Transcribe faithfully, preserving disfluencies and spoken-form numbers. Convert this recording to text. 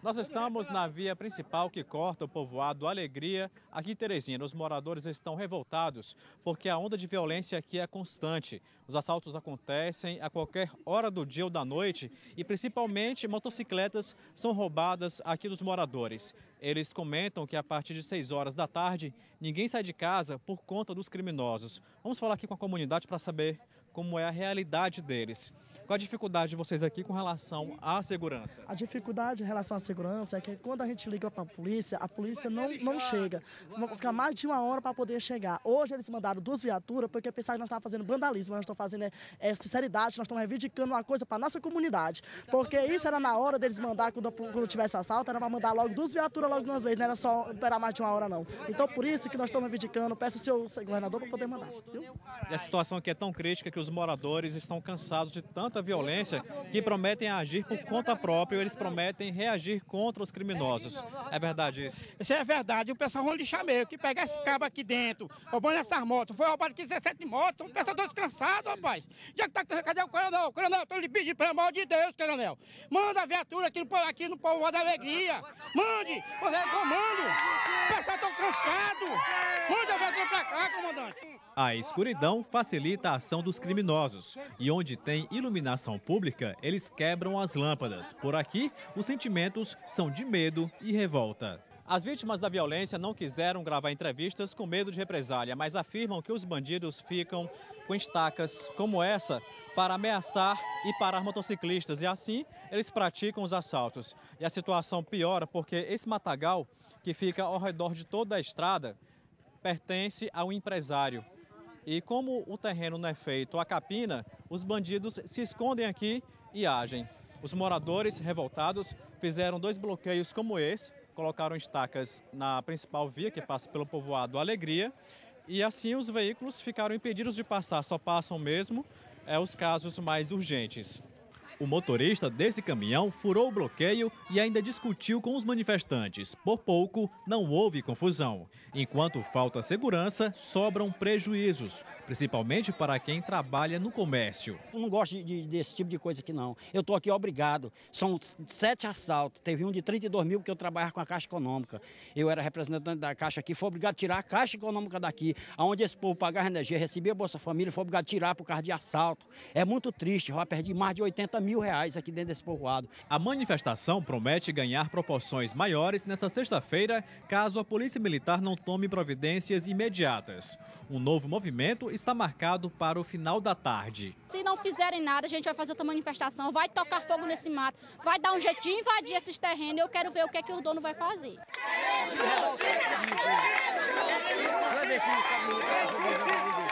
Nós estamos na via principal que corta o povoado Alegria, aqui em Teresina. Os moradores estão revoltados porque a onda de violência aqui é constante. Os assaltos acontecem a qualquer hora do dia ou da noite e principalmente motocicletas são roubadas aqui dos moradores. Eles comentam que a partir de seis horas da tarde ninguém sai de casa por conta dos criminosos. Vamos falar aqui com a comunidade para saber como é a realidade deles. Qual a dificuldade de vocês aqui com relação à segurança? A dificuldade em relação à segurança é que quando a gente liga para a polícia, a polícia não, não chega. Fica mais de uma hora para poder chegar. Hoje eles mandaram duas viaturas porque pensaram que nós estávamos fazendo vandalismo, nós estamos fazendo é, é, sinceridade, nós estamos reivindicando uma coisa para a nossa comunidade. Porque isso era na hora deles mandar, quando, quando tivesse assalto, era para mandar logo duas viaturas logo de uma vez, não era só esperar mais de uma hora não. Então por isso que nós estamos reivindicando, peço ao seu governador para poder mandar. Viu? E a situação aqui é tão crítica que os moradores estão cansados de tanta violência que prometem agir por conta própria, eles prometem reagir contra os criminosos. É verdade isso? Isso é verdade. O pessoal vai lixar mesmo, que pegar esse cabo aqui dentro, roubando essas motos. Foi roubado aqui dezessete motos, o pessoal está descansado, rapaz. Já que tá, cadê o coronel? Coronel, estou lhe pedindo, pelo amor de Deus, coronel. Manda a viatura aqui no, aqui no Povoado da Alegria. Mande, você é comando. O pessoal está cansado. Manda a viatura para cá, comandante. A escuridão facilita a ação dos criminosos e onde tem iluminação pública, eles quebram as lâmpadas. Por aqui, os sentimentos são de medo e revolta. As vítimas da violência não quiseram gravar entrevistas com medo de represália, mas afirmam que os bandidos ficam com estacas como essa para ameaçar e parar motociclistas e assim eles praticam os assaltos. E a situação piora porque esse matagal que fica ao redor de toda a estrada pertence a um empresário. E como o terreno não é feito a capina, os bandidos se escondem aqui e agem. Os moradores revoltados fizeram dois bloqueios como esse, colocaram estacas na principal via que passa pelo povoado Alegria e assim os veículos ficaram impedidos de passar, só passam mesmo é, os casos mais urgentes. O motorista desse caminhão furou o bloqueio e ainda discutiu com os manifestantes. Por pouco, não houve confusão. Enquanto falta segurança, sobram prejuízos, principalmente para quem trabalha no comércio. Eu não gosto de, de, desse tipo de coisa aqui, não. Eu estou aqui obrigado. São sete assaltos. Teve um de trinta e dois mil porque eu trabalhava com a Caixa Econômica. Eu era representante da Caixa aqui, fui obrigado a tirar a Caixa Econômica daqui, onde esse povo pagava energia, recebia a Bolsa Família, foi obrigado a tirar por causa de assalto. É muito triste, eu já perdi mais de oitenta mil reais aqui dentro desse povoado. A manifestação promete ganhar proporções maiores nesta sexta-feira, caso a Polícia Militar não tome providências imediatas. Um novo movimento está marcado para o final da tarde. Se não fizerem nada, a gente vai fazer outra manifestação, vai tocar fogo nesse mato, vai dar um jeito de invadir esses terrenos e eu quero ver o que é que o dono vai fazer. Vai